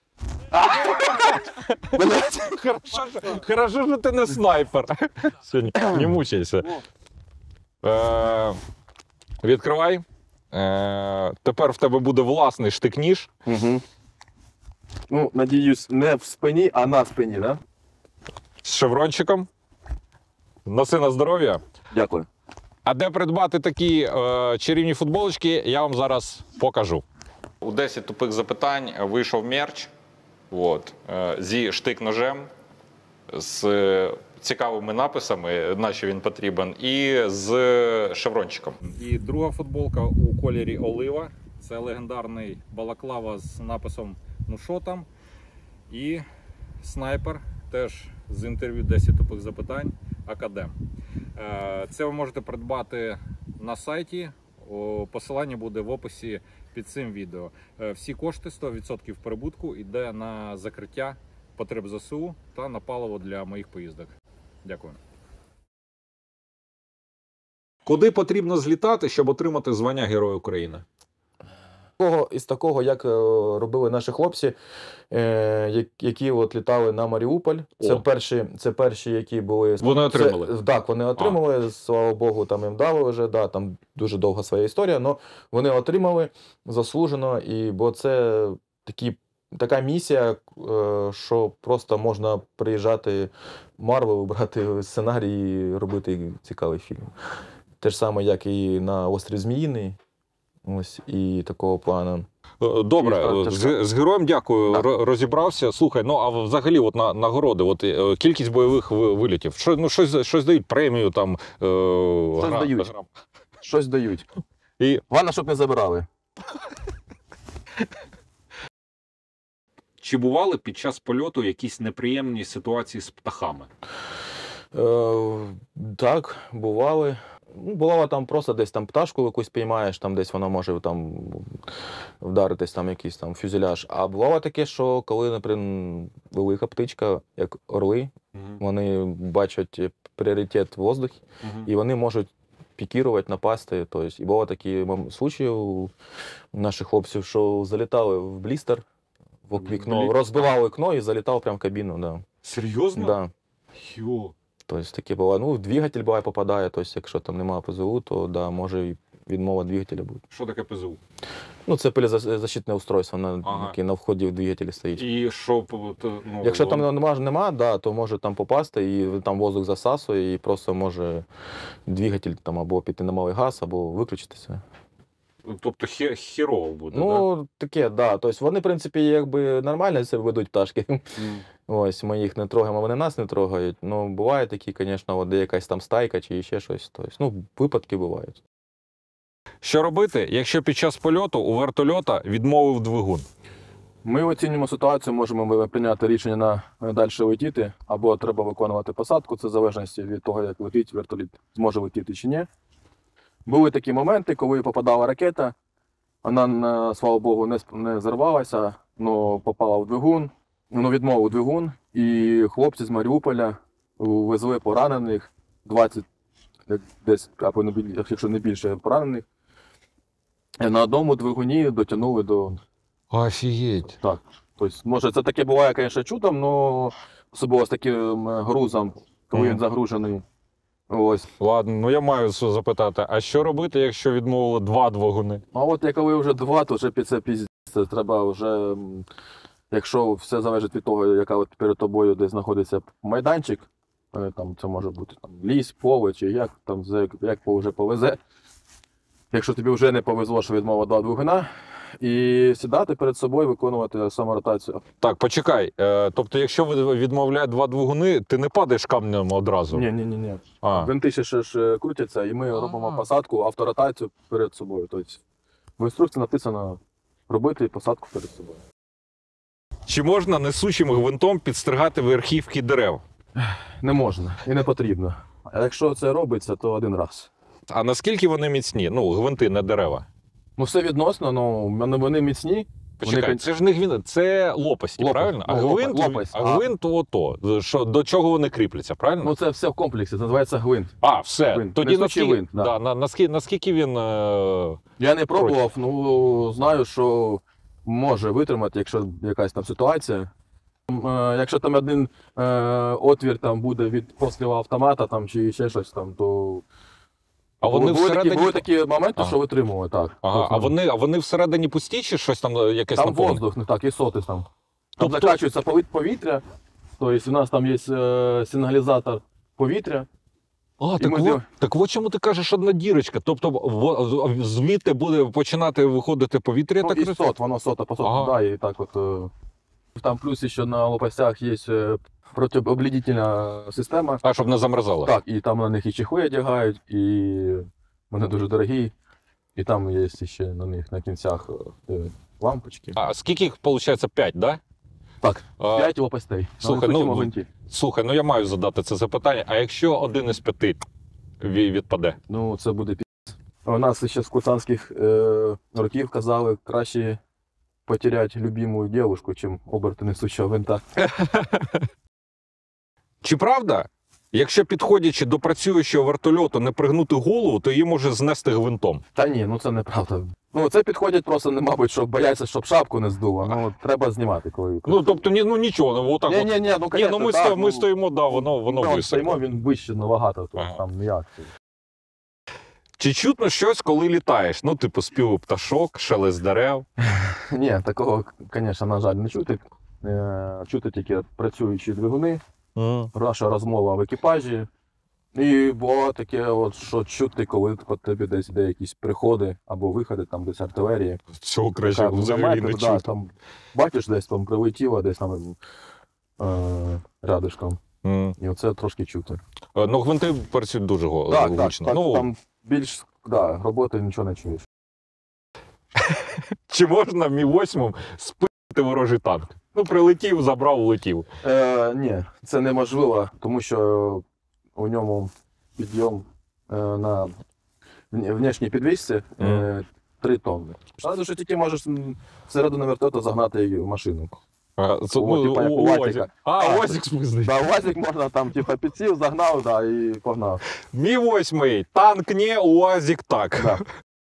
A: Хорошо, що- Хорошо, що ти не снайпер. Сьогодні не мучайся. Е, Відкривай. Е, Тепер в тебе буде власний штик-ніж.
C: Угу. Ну, надіюсь, не в спині, а на спині, да?
A: З шеврончиком. Носи на здоров'я.
C: Дякую.
A: А де придбати такі е, чарівні футболочки, я вам зараз покажу. У десять тупих запитань вийшов мерч от, е, зі штик-ножем, з цікавими написами, на що він потрібен, і з шеврончиком. І друга футболка у кольорі олива. Це легендарний балаклава з написом «Ну шо там?» і снайпер, теж з інтерв'ю десять тупих запитань, Академ. Е, Це ви можете придбати на сайті, О, посилання буде в описі під цим відео. Е, Всі кошти, сто відсотків прибутку, йде на закриття потреб ЗСУ та на паливо для моїх поїздок. Дякую. Куди потрібно злітати, щоб отримати звання Героя України?
B: Такого, із такого, як е, робили наші хлопці, е, як- які от літали на Маріуполь. Це
A: О.
B: перші, це перші, які були.
A: Вони отримали?
B: Це, так, вони отримали, слава Богу, там їм дали вже, да, там дуже довга своя історія, але вони отримали заслужено, і, бо це такі, така місія, е, що просто можна приїжджати в Марвел, брати сценарій і робити цікавий фільм. Те ж саме, як і на Острів Зміїний. Ось і такого плану.
A: Добре,
C: І,
A: з, з героєм дякую,
C: Так.
A: ро- розібрався. Слухай, ну а взагалі от на, нагороди, от, е, кількість бойових ви- вилітів. Що, ну, щось, щось дають, премію там. Е,
C: Щось дають.
A: грам.
C: Щось дають.
A: І
C: Головне, щоб не забирали.
A: чи бували під час польоту якісь неприємні ситуації з птахами?
B: Е, так, бували. Ну, бувало там просто десь там пташку якусь піймаєш, там десь вона може там вдаритись, там якийсь там фюзеляж. А бувало таке, що коли, наприклад, велика птичка, як орли, вони бачать пріоритет в воздухі, і вони можуть пікірувати, напасти. Тобто, і було такі мом- случаї у наших хлопців, що залітали в блістер, в вікно,
A: Блі-
B: розбивали вікно і залітав прямо в кабіну. Да.
A: Серйозно?
B: Да.
A: Йо.
B: Тобто таке було. Ну, двигатель буває попадає, тобто, якщо там немає ПЗУ, то да, може і відмова двигателя бути.
A: Що таке ПЗУ?
B: Ну, це пилезащитне устройство, на,
A: Ага.
B: яке на вході в двигателі стоїть.
A: І що? Ну,
B: Якщо там нема, нема, да, то може там попасти, і там воздух засасує, і просто може двигатель там або піти на малий газ, або виключитися.
A: Тобто хе- херово буде,
B: Ну, таке, да. Тобто вони, в принципі, якби нормально себе ведуть пташки.
A: да?
B: Ось, ми їх не трогаємо, вони нас не трогають. Ну, буває такі, звісно, от де якась там стайка чи ще щось. Тобто, ну, випадки бувають.
A: Що робити, якщо під час польоту у вертольота відмовив двигун?
C: Ми оцінюємо ситуацію, можемо прийняти рішення на далі летіти, або треба виконувати посадку, це в залежності від того, як летить вертоліт, зможе летіти чи ні. Були такі моменти, коли попадала ракета, вона, на- слава Богу, не, сп- не зарвалася, але попала в двигун, ну, відмовив двигун, і хлопці з Маріуполя везли поранених, двадцять десь, або не біль- якщо не більше поранених, на одному двигуні дотягнули до.
A: Офігеть.
C: Так. Тобто, може, це таке буває, звісно, чудом, але особливо з таким грузом, коли
A: Мгм.
C: він загружений. Ось.
A: Ладно, ну я маю з- запитати, а що робити, якщо відмовили два двигуни?
C: А от як коли вже два, то вже під це піздець. Це треба вже, м, якщо все залежить від того, яка от перед тобою десь знаходиться майданчик, е, там це може бути там, ліс, поле, чи як, там, з- як вже повезе. Якщо тобі вже не повезло, що відмова два двигуна, і сідати перед собою, виконувати саморотацію.
A: Так, почекай. Е, тобто, якщо ви відмовляють два двигуни, ти не падаєш камнем одразу?
C: Ні, ні, ні, ні.
A: А.
C: Винти ще, ще ж крутяться, і ми
A: А.
C: робимо посадку, авторотацію перед собою. Тобто в інструкції написано робити посадку перед собою.
A: Чи можна несучим гвинтом підстригати верхівки дерев?
C: Не можна і не потрібно. А якщо це робиться, то один раз.
A: А наскільки вони міцні? Ну, гвинти, не дерева.
C: Ну, все відносно, ну, вони- вони міцні.
A: Почекай,
C: Вони-
A: це ж не гвинт, це лопасті,
C: Лопасть,
A: правильно? А
C: ну,
A: гвинт,
C: лопасть,
A: а
C: а.
A: гвинт ото, що, до чого вони кріпляться, правильно?
C: Ну, це все в комплексі, це називається гвинт.
A: а, все.
C: гвинт.
A: Тоді
C: Несучий
A: наскільки,
C: гвинт, да.
A: да, на, наскільки, наскільки він... Е...
C: Я не пробував, ну знаю, що може витримати, якщо якась там ситуація. М, е, Якщо там один е, отвір там буде від пострілу автомата там, чи ще щось там, то
A: А вони
C: були,
A: всередині...
C: такі, були такі моменти,
A: Ага.
C: що витримували, так.
A: Ага, а
C: Тобто,
A: вони, а вони всередині пусті чи щось там е, якесь
C: там
A: наповнене?
C: воздух, не так, і соти там. Там
A: Тобто-
C: закачується пові- повітря, тобто у нас там є е, сигналізатор повітря.
A: А,
C: І
A: так,
C: ми
A: от,
C: див-
A: так от чому ти кажеш одна дірочка. Тобто во- звідти буде починати виходити повітря,
C: Ну,
A: так
C: і
A: роз-
C: сот, воно сота по соту,
A: Ага.
C: да, і так от. е, Там плюс ще на лопастях є е, протиобледітельна система.
A: А, щоб не замерзало.
C: Так, і там на них і чехли одягають, і вони дуже дорогі. І там є ще на них на кінцях е, лампочки.
A: А скільки їх, виходить, п'ять, да?
C: Так,
A: А,
C: п'ять лопастей.
A: слухай,
C: на
A: ну,
C: несучому гвинті.
A: Слухай, ну я маю задати це запитання. А якщо один із п'яти ві- відпаде?
C: Ну, це буде пі***. У нас ще з курсантських е, років казали, краще потеряти любиму дівчинку, чим оберти несучого гвинта.
A: Чи правда, якщо підходячи до працюючого вертольоту не пригнути голову, то її може знести гвинтом?
C: Та ні, ну це неправда. Ну, це підходять просто, не, мабуть, щоб бояться, щоб шапку не здуло. Ну, треба знімати, коли.
A: Ну, тобто, ні, ну нічого, ну отак
C: ні,
A: от.
C: ні, ні, ну,
A: Ні,
C: конечно,
A: ну ми,
C: так,
A: сто, ми
C: ну,
A: стоїмо, да, воно, воно
C: ну,
A: високо.
C: стоїмо, він вище набагато, то
A: Ага.
C: там ніяк.
A: Чи чутно щось, коли літаєш? Ну, типу, співу пташок, шелест дерев.
C: Ні, такого, звісно, на жаль, не чути. Е, Чути тільки працюючі двигуни, наша розмова в екіпажі. І було таке, от, що чути, коли по тобі десь де якісь приходи або виходи, там десь артилерії.
A: Цього краще
C: Така,
A: взагалі не
C: да,
A: чути.
C: там, бачиш, десь там прилетіло, десь там е, рядишком.
A: М.
C: І оце трошки чути.
A: Е, Ну, гвинти працюють дуже го-
C: Так, так,
A: гучно.
C: так,
A: Ну,
C: там більш да, роботи нічого не чуєш.
A: чи можна Мі вісім спити ворожий танк? Ну, прилетів, забрав, улетів.
C: Е, ні, це неможливо, тому що у ньому підйом е, на вні- внешній підвісці е, три тонни. Але що тільки можеш м, всередину вертольоту загнати її в машину.
A: А, це,
C: О,
A: ну,
C: типа, як у
A: у-
C: Вазіка.
A: Уазик. А,
C: А,
A: Уазик смизний.
C: Да, УАЗик можна там, типу, підсів, загнав, да, і погнав.
A: Мі вісім, танк не, Уазик так.
C: Да.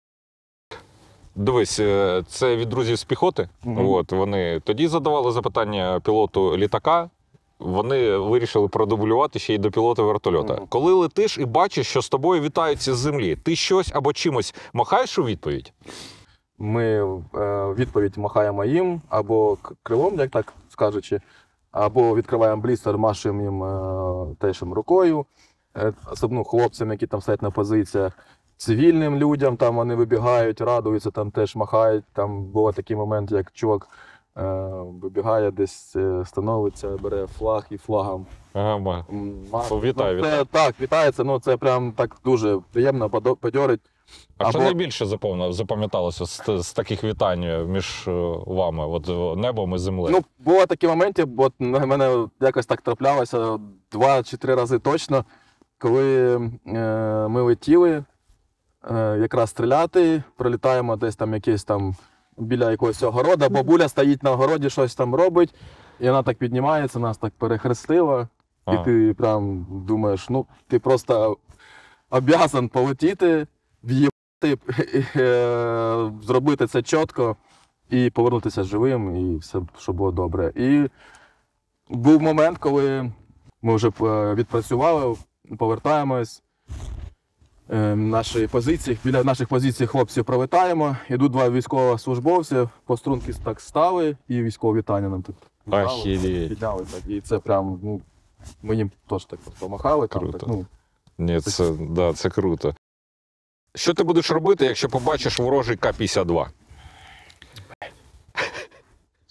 A: Дивись, е, це від друзів з піхоти.
C: Мгм.
A: От, вони тоді задавали запитання пілоту літака. Вони вирішили продублювати ще й до пілота вертольота.
C: Мгм.
A: Коли летиш і бачиш, що з тобою вітаються з землі, ти щось або чимось махаєш у відповідь?
C: Ми е, відповідь махаємо їм або к- крилом, як так скажучи, або відкриваємо блістер, машемо їм е, теж їм рукою, е, особливо хлопцям, які там стоять на позиціях, цивільним людям, там вони вибігають, радуються, там теж махають. Там був такий момент, як чувак е, вибігає, десь е, становиться, бере флаг і флагом.
A: Ага, ма.
C: м, ма-
A: Вітаю,
C: ну, це,
A: вітаю.
C: Так, вітається, ну це прям так дуже приємно, подо- подьорить.
A: А що
C: Або-
A: найбільше заповно- запам'яталося з, з таких вітань між е, вами, от е, небом і землею?
C: Ну, було такі моменти, бо на мене якось так траплялося два чи три рази точно, коли е, ми летіли е, якраз стріляти, прилітаємо десь там якийсь там біля якогось огорода, бабуля стоїть на огороді, щось там робить, і вона так піднімається, нас так перехрестила,
A: А.
C: і ти прям думаєш, ну ти просто обязан полетіти, в'їбати, е, зробити це чітко і повернутися живим, і все, щоб було добре. І був момент, коли ми вже е, відпрацювали, повертаємось. е, Наші позиції, біля наших позицій хлопців пролетаємо. Ідуть два військовослужбовці, по струнки так стали, і військове вітання нам тут віддали,
A: Ахідеть.
C: підняли. Так. І це прям, ну, ми їм теж так помахали. Там,
A: Круто.
C: так, ну,
A: Ні, це, да, це круто. Що ти будеш робити, якщо побачиш ворожий Ка п'ятдесят два?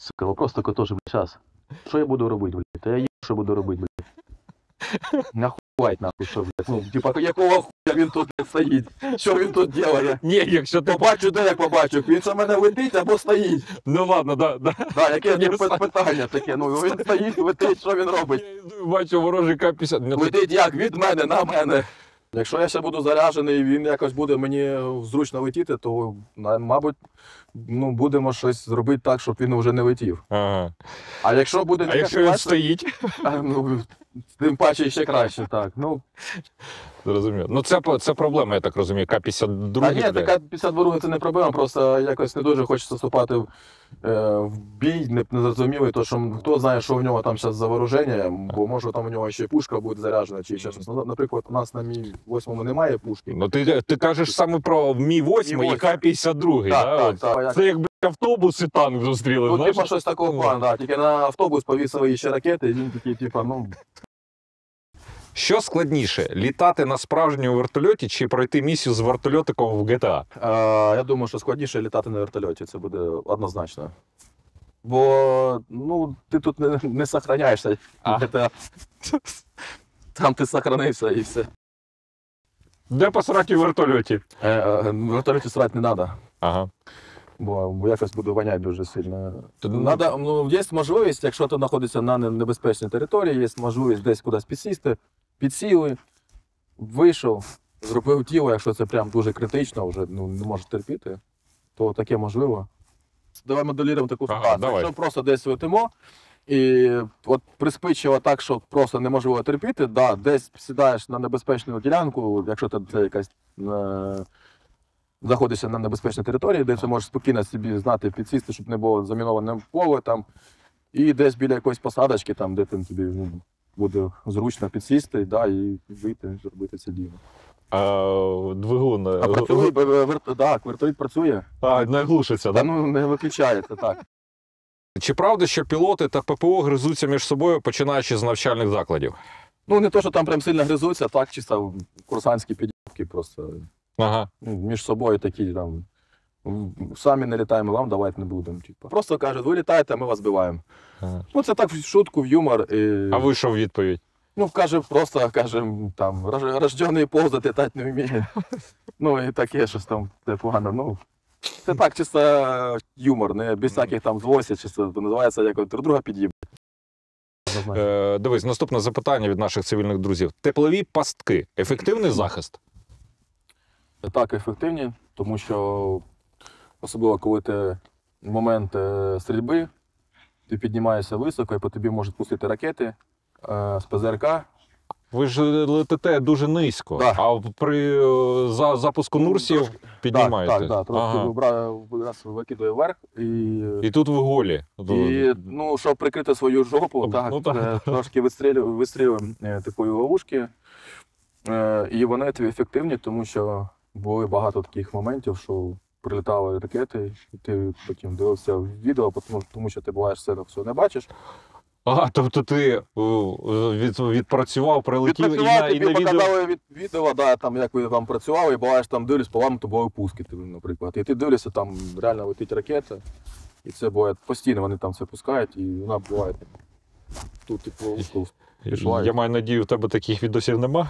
C: Сука, вопрос такой тоже, блядь, сейчас. Що я буду робити, блядь? Та я їм, що буду робити, блядь? Нахуй, нахуй, що, блядь? Ну, типа, якого хуя він тут, блядь, стоїть? Що він тут делає?
A: Ні, якщо ти...
C: Побачу, де я побачу, він за мене летить або стоїть.
A: Ну ладно, да, да.
C: Да, яке
A: Ні,
C: таке питання таке, ну він стоїть, летить, що він робить?
A: Я бачу ворожий К п'ятдесят. Ну,
C: Летить як? Від мене, на мене. Якщо я ще буду заряджений і він якось буде мені зручно летіти, то, на- мабуть, ну, будемо щось зробити так, щоб він вже не летів.
A: Ага.
C: А якщо буде
A: А
C: така
A: якщо він
C: ситуація,
A: стоїть?
C: а, ну, тим паче ще краще, так. Ну,
A: Зрозуміло. Ну це, по- це проблема, я так розумію, К п'ятдесят два.
C: а ні, така п'ятдесят два це не проблема, просто якось не дуже хочеться вступати в, е, в бій, не, не зрозумілий, то що м, хто знає, що в нього там зараз за вооруження, бо може там у нього ще пушка буде заряджена чи ще щось. Ну, наприклад, у нас на Мі восьмому немає пушки.
A: Ну ти, ти кажеш саме про Мі восьмий і
C: Мі
A: К п'ятдесят два,
C: Так,
A: да?
C: так,
A: От.
C: так.
A: Це якби автобус і танк зустріли,
C: Ну,
A: знаєш?
C: типа щось такого плану, да. Тільки на автобус повісили ще ракети, і він такий, типа, ну.
A: Що складніше, літати на справжньому вертольоті чи пройти місію з вертольотиком в Г Т А?
C: А, я думаю, що складніше літати на вертольоті, це буде однозначно. Бо, ну, ти тут не, не сохраняєшся.
A: А.
C: Це- Там ти сохранився і все.
A: Де посрати в вертольоті?
C: Е, е, в вертольоті срати не треба.
A: Ага.
C: Бо, бо якось буде воняти дуже сильно.
A: То, ну,
C: Надо, ну, є можливість, якщо ти знаходишся на не- небезпечній території, є можливість десь кудись підсісти, підсіли, вийшов, зробив тіло, якщо це прям дуже критично, вже ну, не може терпіти, то таке можливо. Давай моделюємо таку
A: Ага,
C: ситуацію.
A: давай.
C: Якщо просто десь летимо, і от приспичило так, що просто неможливо терпіти, да, десь сідаєш на небезпечну ділянку, якщо це це якась е, знаходишся на небезпечній території, де ти можеш спокійно собі знати, підсісти, щоб не було заміноване поле там, і десь біля якоїсь посадочки, там, де там тобі ну, буде зручно підсісти, да, і вийти, зробити це діло.
A: А, двигун.
C: А працює, б- верт, так, вертоліт працює,
A: А, не глушиться,
C: та
A: так?
C: ну не виключається, так.
A: Чи правда, що пілоти та П П О гризуться між собою, починаючи з навчальних закладів?
C: Ну не то, що там прям сильно гризуться, так, чисто курсантські підйомки просто.
A: Ага.
C: Ну, між собою такі там. в- Самі не літаємо, вам давайте не будемо. Типу. Просто кажуть, ви літаєте, ми вас збиваємо.
A: Ага.
C: Ну це так в шутку, в юмор. І...
A: А ви що в відповідь?
C: Ну, каже, просто каже, там, рож- рождений повзати літати не вміє. Ну і таке щось там це погано. Ну, це так, чисто юмор, не без всяких там злості, чисто називається як от друг друга під'їб.
A: Е, дивись, наступне запитання від наших цивільних друзів. Теплові пастки. Ефективний захист?
C: Так, ефективні, тому що особливо коли ти в момент е, стрільби, ти піднімаєшся високо і по тобі можуть пустити ракети е, з П З Р К.
A: Ви ж летите дуже низько,
C: Да.
A: а при е, за, запуску Нурсів піднімаєте.
C: Так, так, так, трошки
A: Ага.
C: вибра- нас викидує вверх і.
A: І тут ви голі.
C: І, ну, щоб прикрити свою жопу,
A: Ну,
C: так,
A: ну, так.
C: е, трошки вистрілюємо вистрілюємо, е, такої ловушки. Е, І вони ефективні, тому що були багато таких моментів, що прилітали ракети, і ти потім дивився відео, тому, тому що ти буваєш все, все не бачиш.
A: Ага, тобто ти е, від, відпрацював, прилетів і на,
C: Відпрацював,
A: і
C: тобі
A: на відео.
C: показали від, відео, да, там, як ви там працювали, і буваєш там дивлюсь, по вам тобою пуски, ти, наприклад. І ти дивишся, там реально летить ракета, і це буває постійно, вони там це пускають, і вона буває тут, типу, вузько пішла.
A: Я маю надію, у тебе таких відосів нема.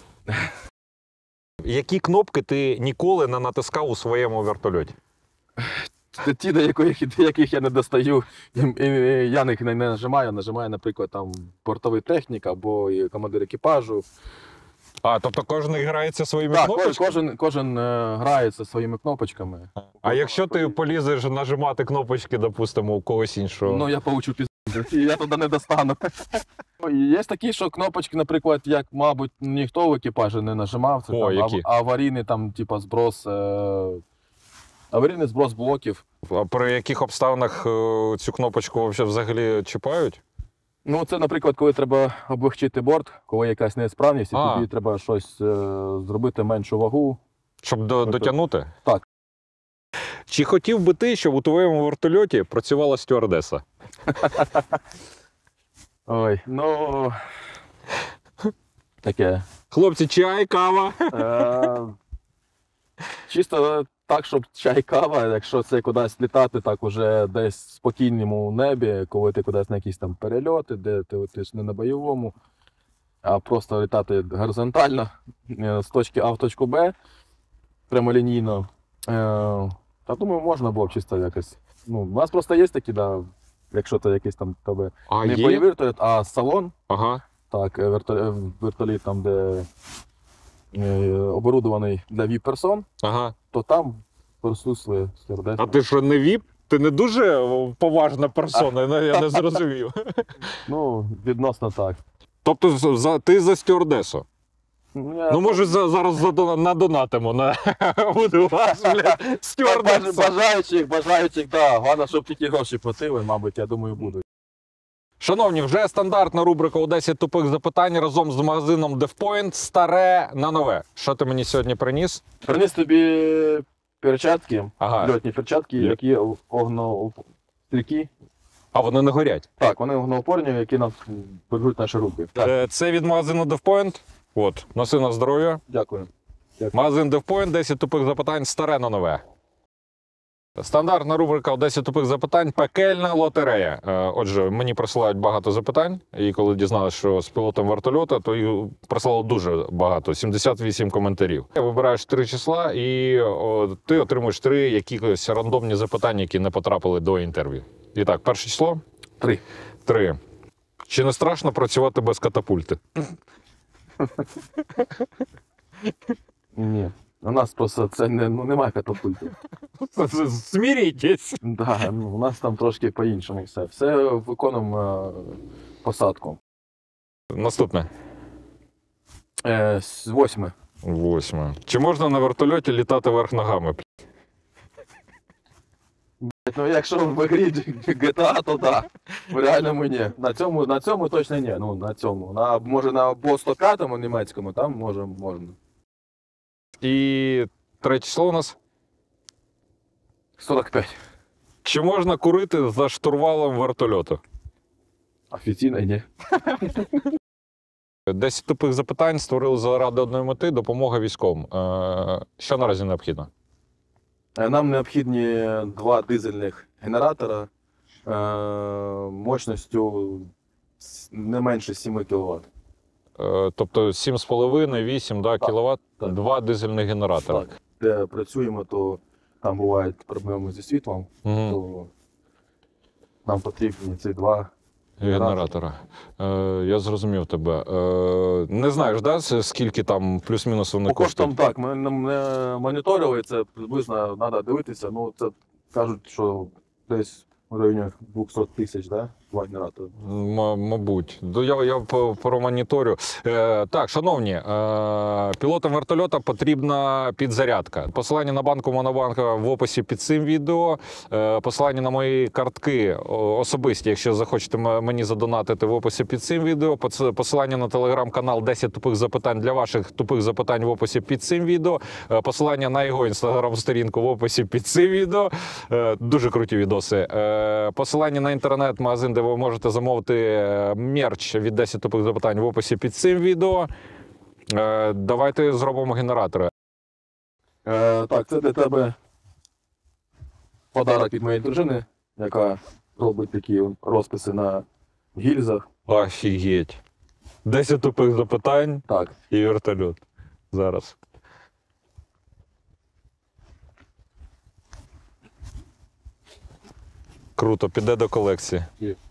A: Які кнопки ти ніколи не натискав у своєму вертольоті?
C: Це ті, до яких, до яких я не достаю, і, і, і я їх не, не нажимаю, нажимаю, наприклад, там бортовий технік або і командир екіпажу.
A: А, тобто кожен грається своїми
C: Так, кожен,
A: кнопочками?
C: кожен, кожен е, грається своїми кнопочками.
A: А якщо ти полізеш нажимати кнопочки, допустимо, у когось іншого?
C: Ну, я получу пізду, і я туди не достану. І є такі, що кнопочки, наприклад, як, мабуть, ніхто в екіпажі не нажимав, це
A: О,
C: там,
A: які?
C: ав- аварійний там, типа, зброс, е, аварійний зброс блоків.
A: А при яких обставинах е, цю кнопочку взагалі- взагалі чіпають?
C: Ну, це, наприклад, коли треба облегчити борт, коли якась несправність, і
A: А.
C: тобі треба щось е, зробити меншу вагу.
A: Щоб до,
C: Тобто-
A: дотягнути?
C: Так.
A: Чи хотів би ти, щоб у твоєму вертольоті працювала стюардеса?
C: Ой, ну. Таке.
A: Хлопці, чай, кава.
C: Е, чисто так, щоб чай, кава, якщо це кудись літати, так уже десь в спокійному небі, коли ти кудись на якісь там перельоти, де ти летиш не на бойовому, а просто літати горизонтально е, з точки А в точку Б, прямолінійно. Е, Та думаю, можна було б чисто якось. Ну, у нас просто є такі, да, якщо це якийсь там тебе
A: А
C: не
A: є?
C: бойовий вертоліт, а салон.
A: Ага.
C: Так, вертоліт, вертоліт там, де е, оборудований для віп-персон,
A: Ага.
C: то там присутствує стюардеса.
A: А ти що, не віп? Ти не дуже поважна персона, я не зрозумів.
C: Ну, відносно так.
A: Тобто за, ти за стюардесу?
C: Ну, я
A: Ну, може, за, зараз задона- надонатимо на буде у вас, блядь,
C: бажаю-
A: стюардеса.
C: бажаючих, бажаючих, да. Головне, щоб тільки гроші платили, мабуть, я думаю, будуть.
A: Шановні, вже стандартна рубрика у десять тупих запитань разом з магазином DevPoint. Старе на нове. Що ти мені сьогодні приніс?
C: Приніс тобі перчатки,
A: Ага.
C: льотні перчатки,
A: Є.
C: які огнострількі.
A: А вони не горять.
C: Так, вони огнеупорні, які нам беруть наші руки. Так,
A: Е, Це від магазину DevPoint. От, носи на здоров'я.
C: дякую.
A: Магазин DevPoint, десять тупих запитань, старе на нове. Стандартна рубрика у десять тупих запитань, пекельна лотерея. Е, Отже, мені присилають багато запитань, і коли дізналися, що з пілотом вертольота, то їх прислало дуже багато, сімдесят вісім коментарів. Вибираєш три числа, і о, ти отримуєш три якісь рандомні запитання, які не потрапили до інтерв'ю. І так, перше число?
C: Три.
A: Три. Чи не страшно працювати без катапульти?
C: Ні. У нас просто це не, ну, немає катапультів.
A: Смірітесь.
C: Да, ну, у нас там трошки по-іншому все. Все виконуємо е, посадку.
A: Наступне.
C: Е, з восьми.
A: Восьме. Чи можна на вертольоті літати верх ногами?
C: Ну, якщо в грі джі ті ей, то да. В реальному ні. На цьому, на цьому точно ні. Ну, на цьому. На, може на Бо сто п'ятому німецькому, там може, можна.
A: І третє число у нас.
C: сорок п'ять.
A: Чи можна курити за штурвалом вертольоту?
C: Офіційно ні.
A: Десять тупих запитань створили заради одної мети – допомога військовим. Е, Що наразі необхідно?
C: Е, Нам необхідні два дизельних генератора е, мощністю с- не менше сім кіловат.
A: Е, Тобто сім з половиною - вісім да,
C: Так,
A: кіловат,
C: так.
A: два дизельних генератора.
C: Так. Де працюємо, то там бувають проблеми зі світлом,
A: Угу.
C: то нам потрібні ці два.
A: Генератора. Е, Я зрозумів тебе. Е, Не знаєш, да, це скільки там плюс-мінус вони
C: По коштам
A: коштують?
C: так, ми не не моніторили, це приблизно треба дивитися. Ну, це кажуть, що десь в районі двісті тисяч, да? Два генератори.
A: М- Мабуть. Ну, Я, я по- промоніторю. Е, так, шановні, е, пілотам вертольота потрібна підзарядка. Посилання на банку Монобанка в описі під цим відео. Е, посилання на мої картки о, особисті, якщо захочете м- мені задонатити, в описі під цим відео. Поц- Посилання на телеграм-канал десять тупих запитань для ваших тупих запитань в описі під цим відео. Е, посилання на його інстаграм-сторінку в описі під цим відео. Е, дуже круті відоси. Е, посилання на інтернет-магазин, де ви можете замовити е, мерч від десять тупих запитань в описі під цим відео. Е, Давайте зробимо генератори.
C: Е, так, це для тебе подарок від моєї дружини, яка робить такі розписи на гільзах.
A: Офігеть. десять тупих запитань
C: Так.
A: і вертольот. Зараз. Круто, піде до колекції.
C: Є.